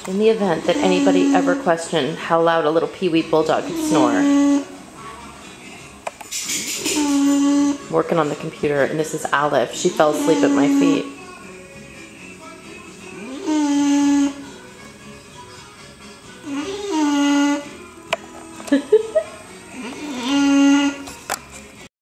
In the event that anybody ever questioned how loud a little Pee-wee bulldog could snore. Working on the computer, and this is Aleph. She fell asleep at my feet.